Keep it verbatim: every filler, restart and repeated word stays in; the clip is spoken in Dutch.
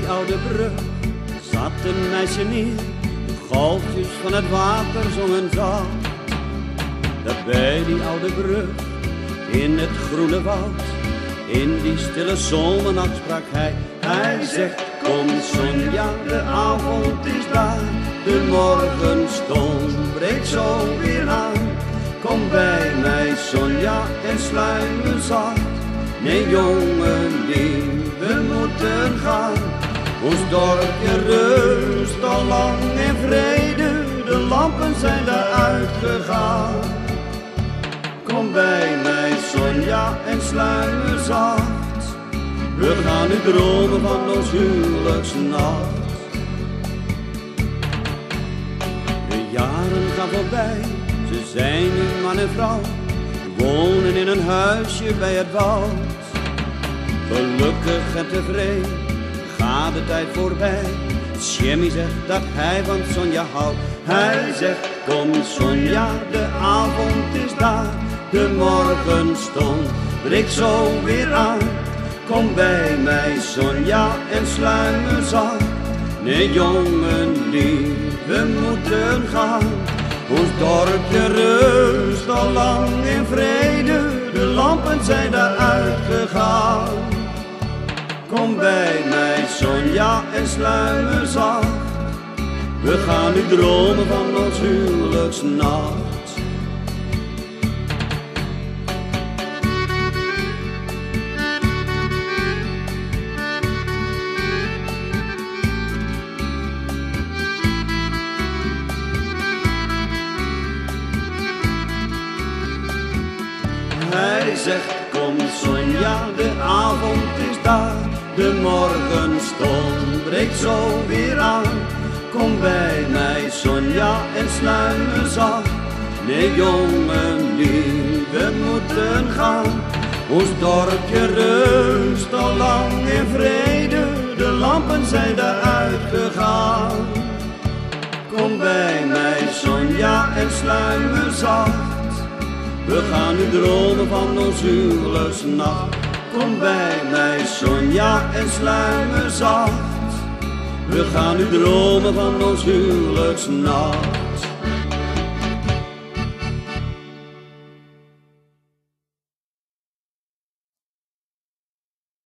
oude brug zat een meisje neer. De golfjes van het water zongen zacht. Daar bij die oude brug, in het groene woud, in die stille zomernacht sprak hij. Hij zegt, kom Sonja, de avond is daar. De morgenstond breekt zo weer aan. Kom bij mij Sonja en sluimer zacht. Nee jongen, lief, we moeten gaan. Ons dorpje rust al lang in vrede. De lampen zijn eruit gegaan. Kom bij mij Sonja en sluimer zacht. We gaan nu dromen van ons huwelijksnacht. De jaren gaan voorbij, ze zijn nu man en vrouw. Wonen in een huisje bij het woud. Gelukkig en tevreden gaat de tijd voorbij. Jimmy zegt dat hij van Sonja houdt. Hij zegt, kom Sonja, de avond is daar. De morgenstond breekt zo weer aan. Kom bij mij Sonja en sluimer zacht. Nee jongen lief, we moeten gaan. Ons dorpje rust al lang in vrede. De lampen zijn eruit gegaan. Kom bij mij Sonja en sluimer zacht. We gaan nu dromen van ons huwelijksnacht. Hij zegt, kom Sonja, de avond is daar. De morgenstond breekt zo weer aan. Kom bij mij Sonja en sluimer zacht. Nee jongen lief, we moeten gaan. Ons dorpje rust al lang in vrede. De lampen zijn eruit gegaan. Kom bij mij Sonja en sluimer zacht. We gaan nu dromen van ons huwelijksnacht. Kom bij mij Sonja en sluimer zacht. We gaan nu dromen van ons huwelijksnacht.